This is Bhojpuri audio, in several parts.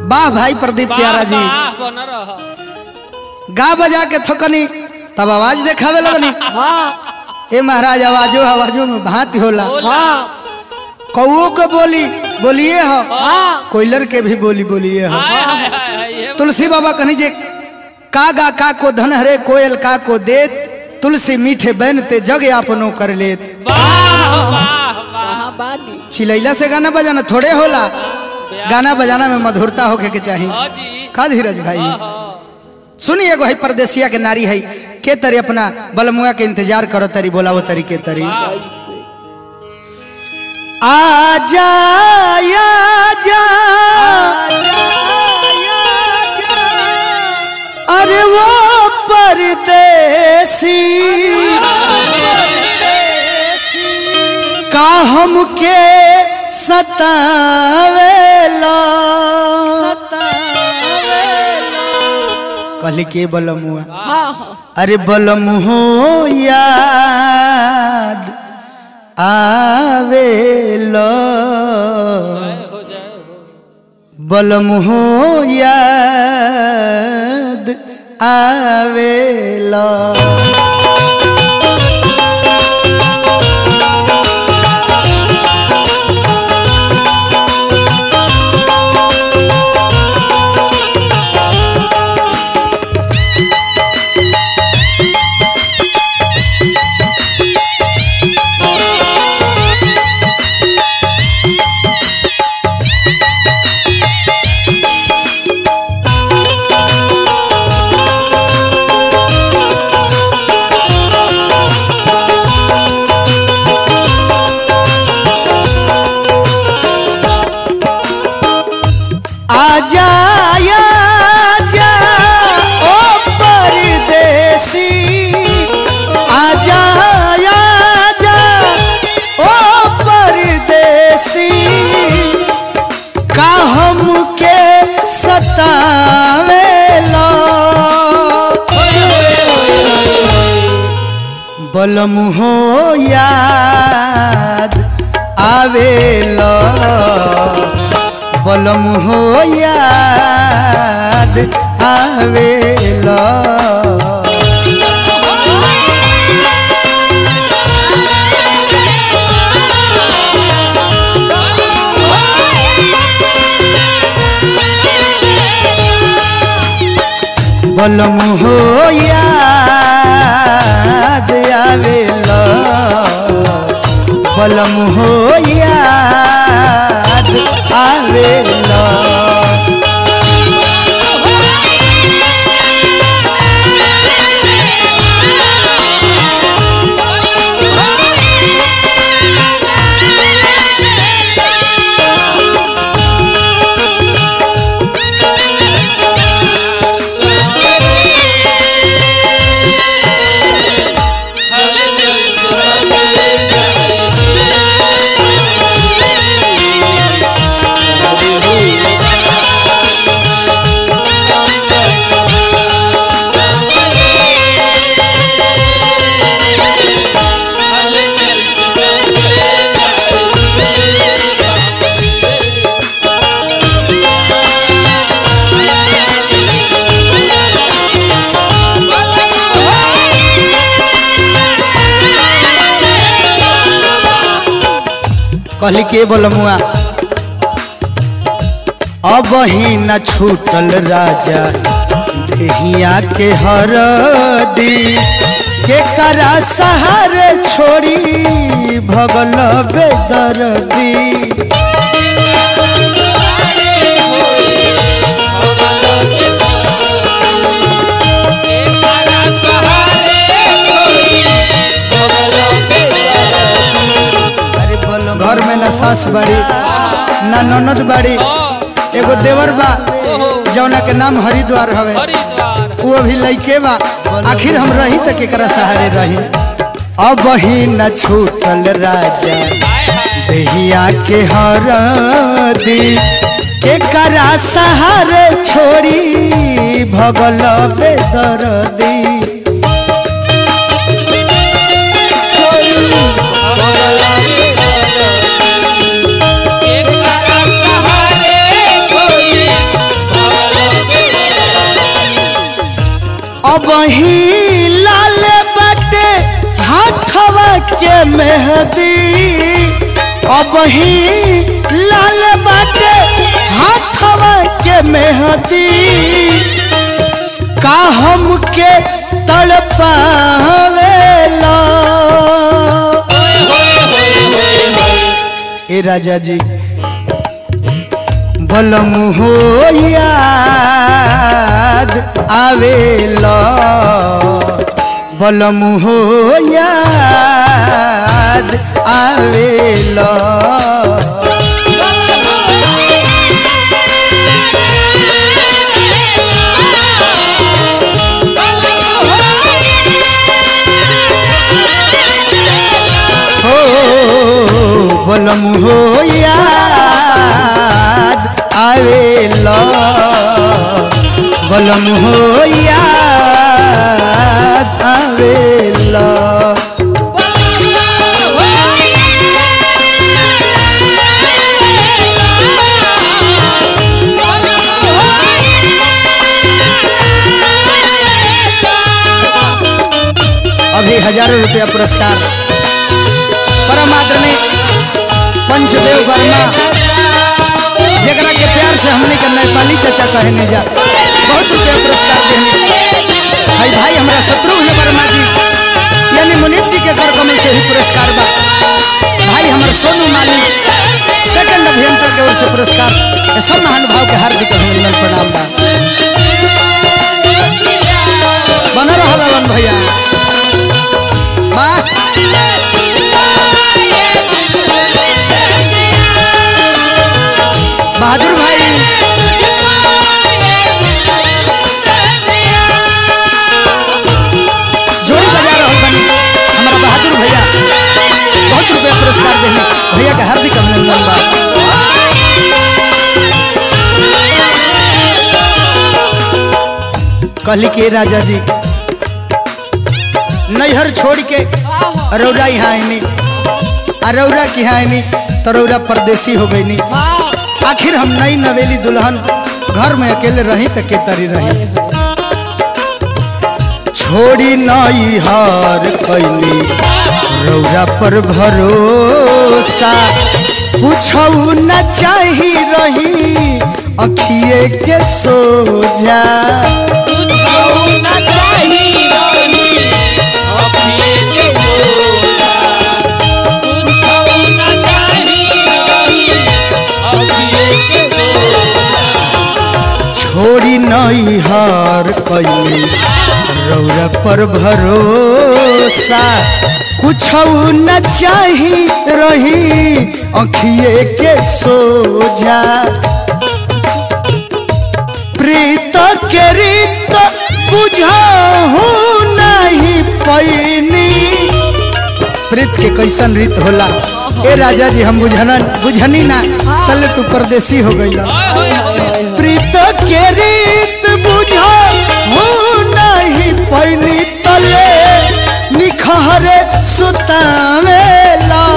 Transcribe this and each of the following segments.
वाह भाई प्रदीप प्यारा जी गा बजा के थकनी तब आवाज देखावे लगनी। ए महाराज आवाजो आवाजो में भांति होला। कौओ के बोली बोलिए हो, कोयलर के भी बोली बोलिए हो। तुलसी बाबा कहनी जे का गा का को धन हरे कोयल का को देत, तुलसी मीठे बनते जग आपनो कर लेत। चिलैला से गाना बजाना थोड़े होला, गाना बजाना में मधुरता होके के चाहिए। का धीरज भाई सुनिए एगो है परदेसिया के नारी है के तरी अपना बलमुआ के इंतजार करो तरी बोलावो तरी के तरी। आजा आजा अरे वो परदेसी का हमके सतावेला कहली के बलमुआ अरे बलमुहो याद आवेला बलमुहो याद आवेला। आजा आजा ओ परदेसी आजा आजा ओ परदेसी का हमके सतावेला बलमुहो याद आवेला बलमुहो याद आवेला। बलमुहो याद आवेला बलमुहो याद आवेला। कहली के बलमुआ अब ही न छूटल राजा देहिया के हरदी के करा सहारे छोड़ी भगल बेदर्दी। घर में न सास बाड़ी न ननद बाड़ी, एगो देवर बा जौना के नाम हरिद्वार हवे, वो अभी लइके बा। आखिर हम रही त केकरा सहारे रही। अब ही न छूटल राजा देहिया के हरदी केकरा सहारे छोड़ी भगल बेदर्दी। ही लाल बाटे हाथवा के मेहंदी, अब ही लाल बाटे हाथवा के मेहंदी, का हमके तड़पावेला ए राजा जी। बलम हो याद आवेला, बलम हो याद आवेला। बलम हो याद आवेला, बलम हो याद आवेला। अभी हजारों रुपया पुरस्कार परम आदरणीय पंचदेव वर्मा, जगरा के प्यार से हमने के नेपाली चाचा कहे नहीं जा, बहुत रुपया पुरस्कार देने भाई भाई हमारा शत्रुघ्न वर्मा जी यानी मुनीत जी के घर कमल से ही पुरस्कार बा। भाई हमारे सोनू माली सेकंड अभियंता के ओर से पुरस्कार। सब महानुभाव के हार्दिक अभिनंदन प्रणाम बा। बना रहा ललन भैया वाह। बहादुर भाई जोड़ी बजा रहा बनी हमारा बहादुर भैया, बहुत रुपया पुरस्कार देने भैया का हार्दिक अभिनंदन बा। कहली के राजा जी नैहर छोड़ के रौरा यहाँ आईनी, रौरा की यहाँ आईनी तो रौरा परदेसी हो गई नी। आखिर हम नई नवेली दुल्हन घर में अकेले रही तो के तरी रही। छोड़ी नई हार कैली रौरा पर भरोसा, पूछऊ न चाही रही अखिए के सोजा। छोड़ी नई हार कैली रौरा पर भरोसा, कुछऊ न चाही रही अखिए के सोझा। प्रीत के रीत बुझाहू नहीं पैनी, प्रीत के कैसन रीत होला ए राजा जी हम बुझनी ना तले तू परदेसी हो गई। प्रीत के रीत बुझाहू नहीं पैनी तले निखहरे सुतावेला।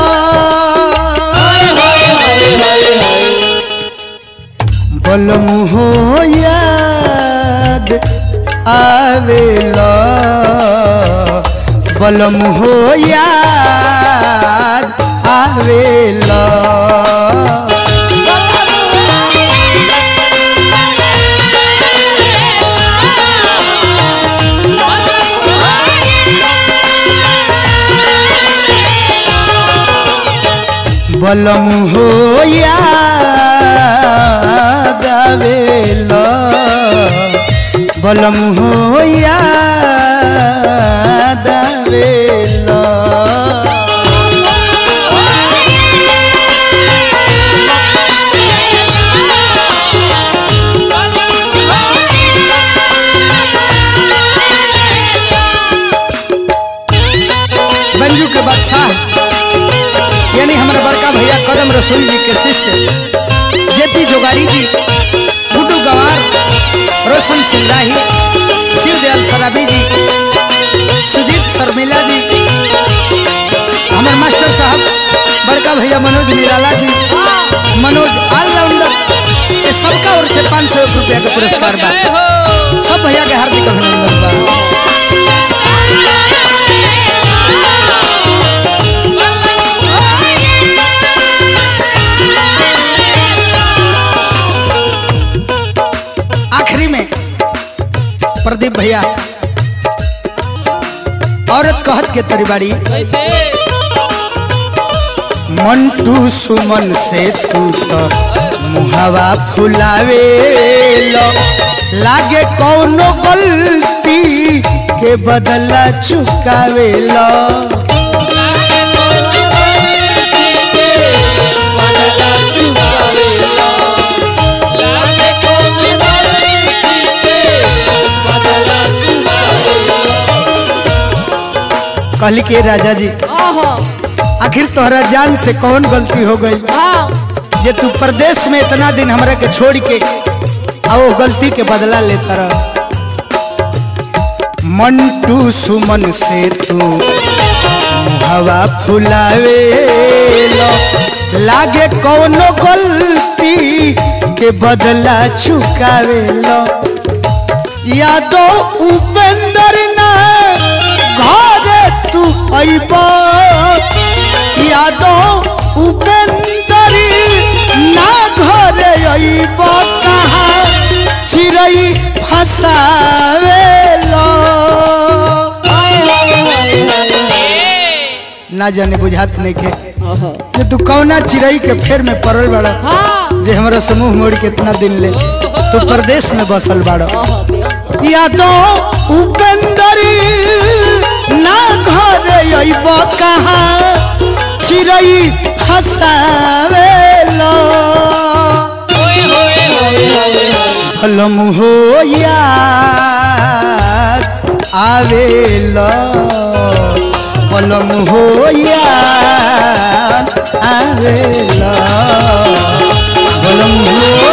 बलम हो याद आवेला, बलम हो याद आवेला। बलम हो याद आवेला, बलम हो याद आवेला। बंजू के बादशाह यानी हमारे बड़का भैया कदम रसूल जी के शिष्य जेती जोगाड़ी जी, गुड्डू गंवार, रोशन सिंगाही, शिवदयाल सराबी जी, सुजीत शर्मिला जी, हमारे मास्टर साहब बड़का भैया मनोज निराला जी, मनोज ऑलराउंडर, ये सबका ओर से 500 रुपया का पुरस्कार बा। सब भैया के हार्दिक अभिनंदन बा। प्रदीप भैया औरत कहत के तरी बाड़ी मंटू सुमन से तू तो मुहावा फुलावे लागे कौनो गलती के बदला चुकावे लो कहली के राजा जी आखिर तोहरा जान से कौन गलती हो गई जे तू प्रदेश में इतना दिन हमरा के छोड़ के आओ गलती के बदला लेता रह। मंटू सुमन से तू हवा फुलावे लागे कौनो गलती के बदला चुकावे लो यादो उपेंद्र ना घरे तू अइबो यादो उपेंद्र ना घरे अइबो कहा चिरई फसावेलो ना जाने बुझात नहीं के जे तू कौना चिरई के फेर में पड़ल बड़ा जे हमरा समूह मोड़ के इतना दिन ले तू प्रदेश में बसल बड़ा यादो उपेंद्र ना घरे अइबो कहा चिरई फसावेलो हलम हो याद आवेलो हलम हो याद आवेलो हलम हो